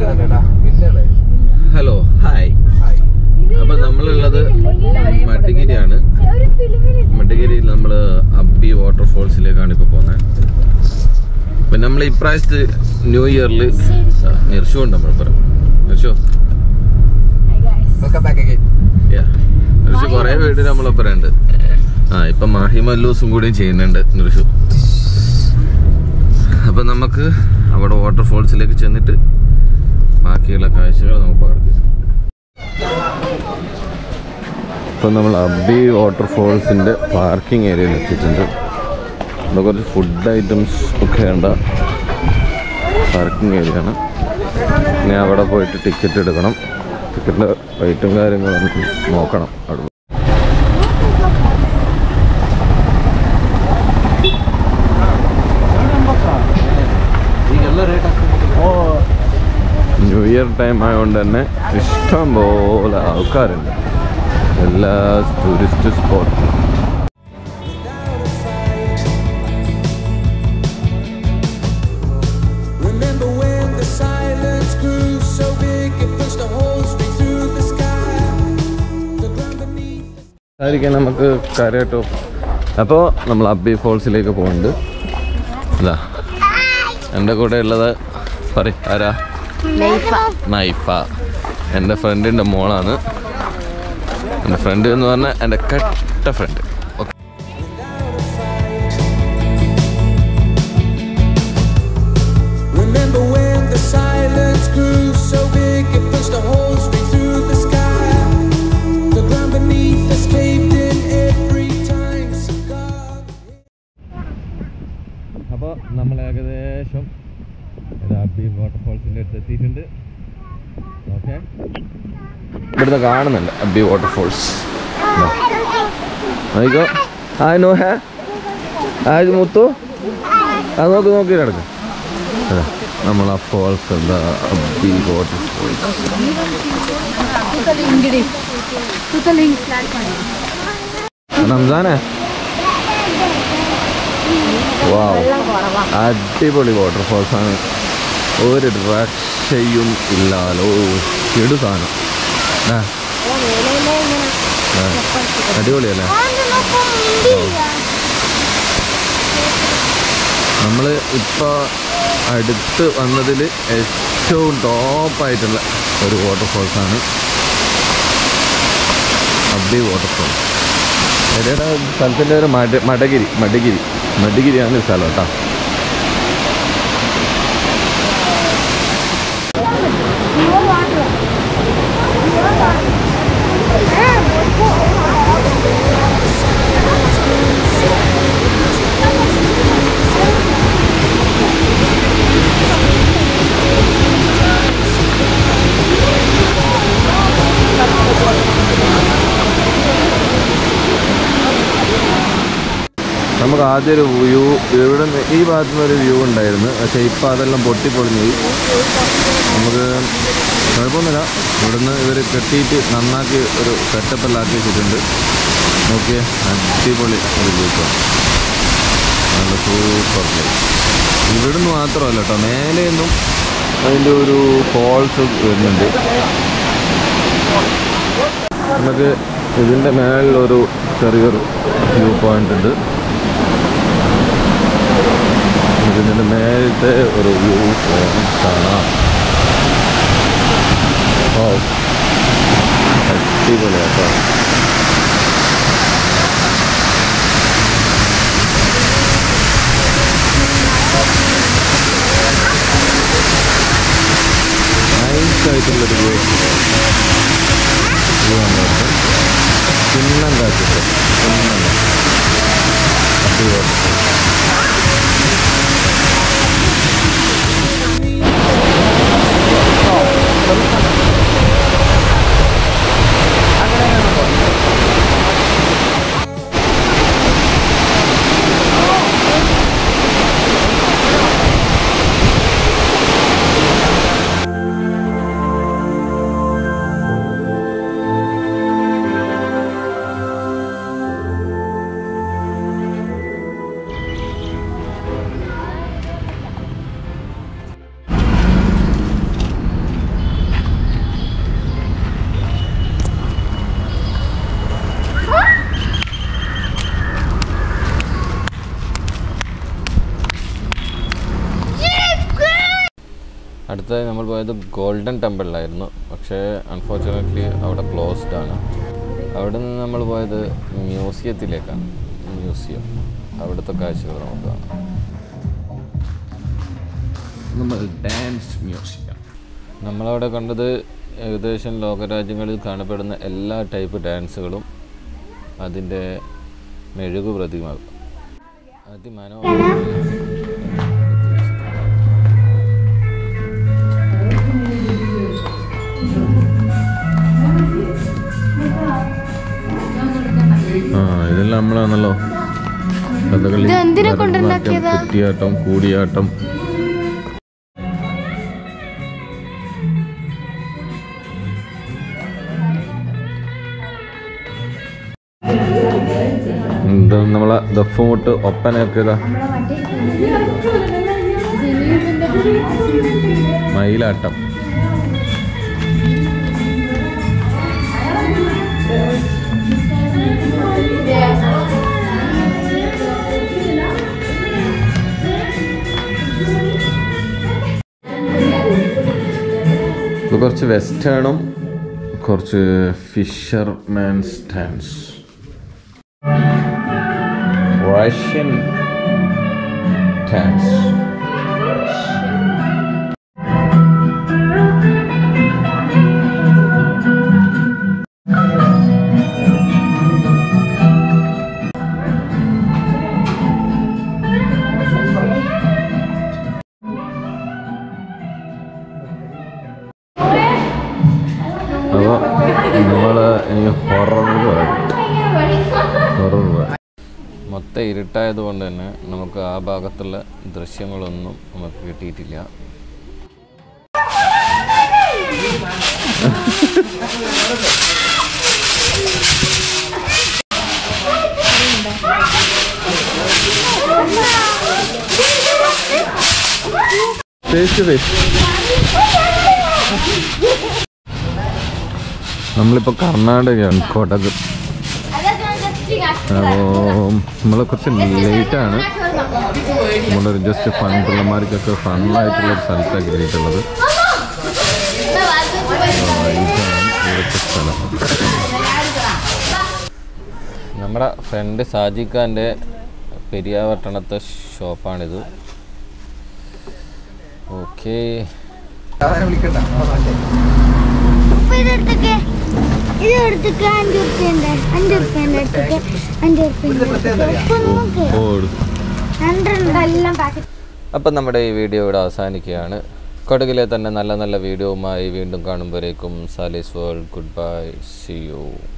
Hello hi. അപ്പൊ നമ്മളുള്ളത് മഡ്ഗിരിയാണ്. മഡ്ഗിരിയിൽ നമ്മള് അബ്ബി വാട്ടർഫോൾസിലേക്കാണ് ഇപ്പൊ പോകുന്നത്. അപ്പൊ നമ്മൾ ഇപ്രാവശ്യത്തെ ന്യൂ ഇയറിൽ നിർഷു ഉണ്ട് നമ്മളിപ്പുറം. നിർഷു നിർഷു കൊറേ വീട് നമ്മളൊപ്പരം ഉണ്ട്. ഇപ്പൊ മാഹിമല്ലൂസും കൂടി ചെയ്യുന്നുണ്ട് നിർഷു. അപ്പൊ നമുക്ക് അവിടെ വാട്ടർഫോൾസിലേക്ക് ചെന്നിട്ട് ബാക്കിയുള്ള കാഴ്ചകൾ നമുക്ക് പകർത്തി. ഇപ്പം നമ്മൾ അബ്ബി വാട്ടർഫോൾസിൻ്റെ പാർക്കിംഗ് ഏരിയയിൽ എത്തിയിട്ടുണ്ട്. ഇവിടെ കുറച്ച് ഫുഡ് ഐറ്റംസ് ഒക്കെ ഉണ്ട പാർക്കിംഗ് ഏരിയ ആണ്. ഇനി അവിടെ പോയിട്ട് ടിക്കറ്റ് എടുക്കണം. ടിക്കറ്റിൻ്റെ റേറ്റും കാര്യങ്ങളും നോക്കണം. അവിടെ ന്യൂ ഇയർ ടൈം ആയതുകൊണ്ട് തന്നെ ഇഷ്ടം പോലെ ആൾക്കാരുണ്ട്. എല്ലാ ടൂറിസ്റ്റ് സ്പോട്ടും. ആയിരിക്കും നമുക്ക് കാര്യമായിട്ടോ. അപ്പോൾ നമ്മൾ അബ്ബി ഫോൾസിലേക്ക് പോകുന്നുണ്ട്. ഇതാ എൻ്റെ കൂടെ ഉള്ളത് ആരാ? നൈഫ. എൻ്റെ ഫ്രണ്ടിൻ്റെ മോളാണ്. എൻ്റെ ഫ്രണ്ട് എന്ന് പറഞ്ഞാൽ എൻ്റെ കട്ട ഫ്രണ്ട്. അപ്പോൾ നമ്മൾ ഏകദേശം അബ്ബി വാട്ടർഫോൾസിൻ്റെ അടുത്ത് എത്തിയിട്ടുണ്ട്. ഓക്കെ, ഇവിടുന്ന് കാണുന്നുണ്ട് അബ്ബി വാട്ടർഫോൾസ്. നോക്കിക്കോ. നോ ഹേ മുത്തു നോക്കി കിടക്കും. നമ്മൾ ആ ഫോൾസ് എന്താ അബ്ബി വാട്ടർഫോൾസ്. റംസാനേ, വാവ്, അടിപൊളി വാട്ടർഫോൾസ് ആണ്. ഒരു രക്ഷയും ഇല്ലാലോ. ചെടു സാധനം അടിപൊളിയല്ലേ. നമ്മൾ ഇപ്പോൾ അടുത്ത് വന്നതിൽ ഏറ്റവും ടോപ്പായിട്ടുള്ള ഒരു വാട്ടർഫോൾസാണ് അബ്ബി വാട്ടർഫോൾസ്. എവിടെയുടെ സ്ഥലത്തിൻ്റെ ഒരു മഡ്ഗിരിയാണ് സ്ഥലം കേട്ടോ. നമുക്ക് ആദ്യം ഒരു വ്യൂ ഇവിടെ നിന്ന് ഈ ഭാഗത്തു നിന്നൊരു വ്യൂ ഉണ്ടായിരുന്നു. പക്ഷേ ഇപ്പോൾ അതെല്ലാം പൊട്ടിപ്പൊളിഞ്ഞു. നമുക്ക് കുഴപ്പമൊന്നുമില്ല. ഇവിടുന്ന് ഇവർ കെട്ടിയിട്ട് നന്നാക്കി ഒരു സെറ്റപ്പെല്ലാം ആക്കി വെച്ചിട്ടുണ്ട്. നോക്കിയേ, അടിപൊളി ഒരു വ്യൂക്കാണ്. നല്ല സൂപ്പർ പ്ലേസ്. ഇവിടുന്ന് മാത്രമല്ല കേട്ടോ, മേലെ നിന്നും അതിൻ്റെ ഒരു ഫോൾസ് വരുന്നുണ്ട്. നമുക്ക് ഇതിൻ്റെ മേളിലൊരു ചെറിയൊരു വ്യൂ പോയിൻ്റ് ഉണ്ട്. ഇതിൻ്റെ മേലത്തെ ഒരു വ്യൂ പോയിന്റ് കാണാം. ഓ, അടിപൊളിയാട്ടോ. നൈസായിട്ടുള്ളൊരു വ്യൂ ചിന്നം കാറ്റിട്ട് അടുത്തതായി നമ്മൾ പോയത് ഗോൾഡൻ ടെമ്പിളിലായിരുന്നു. പക്ഷേ അൺഫോർച്യുനേറ്റ്ലി അവിടെ ക്ലോസ്ഡ് ആണ്. അവിടെ നിന്ന് നമ്മൾ പോയത് മ്യൂസിയത്തിലേക്കാണ്. മ്യൂസിയം, അവിടുത്തെ കാഴ്ചകൾ നമുക്ക് കാണാം. നമ്മൾ ഡാൻസ് മ്യൂസിയം. നമ്മളവിടെ കണ്ടത് ഏകദേശം ലോകരാജ്യങ്ങളിൽ കാണപ്പെടുന്ന എല്ലാ ടൈപ്പ് ഡാൻസുകളും അതിൻ്റെ മെഴുകു പ്രതിമാകും. അതിമനോഹരം. ഇതെല്ലാം നമ്മളാണല്ലോ കഥകളി, കുറ്റിയാട്ടം, കൂടിയാട്ടം. നമ്മളെ ദഫ്മുട്ട് ഒപ്പനയൊക്കെ ഇതാ, മയിലാട്ടം. ഇത് കുറച്ച് വെസ്റ്റേണും കുറച്ച് ഫിഷർമാൻസ് ഡാൻസ്, റഷ്യൻ ഡാൻസ്. അപ്പോൾ നമ്മൾ ഇനി ഹൊറർ മൊത്തം ഇരുട്ടായതുകൊണ്ട് തന്നെ നമുക്ക് ആ ഭാഗത്തുള്ള ദൃശ്യങ്ങളൊന്നും നമുക്ക് കിട്ടിയിട്ടില്ല. നമ്മളിപ്പോൾ കർണാടകയാണ്, കൊടക്. അപ്പോൾ നമ്മൾ കുറച്ച് ലേറ്റാണ്. നമ്മളൊരു ജസ്റ്റ് ഫൺ, പിള്ളമാർക്കൊക്കെ ഫണ്ണായിട്ടുള്ളൊരു സ്ഥലത്താണ് കയറിയിട്ടുള്ളത്. ഇവിടുത്തെ സ്ഥലം നമ്മുടെ ഫ്രണ്ട് സാജിഖാൻ്റെ പെരിയാവട്ടണത്തെ ഷോപ്പാണിത്. ഓക്കെ, അപ്പം നമ്മുടെ ഈ വീഡിയോ ഇവിടെ അവസാനിക്കുകയാണ്. കൊടകിലെ തന്നെ നല്ല നല്ല വീഡിയോവുമായി വീണ്ടും കാണുമ്പോഴേക്കും Salis world goodbye, see U.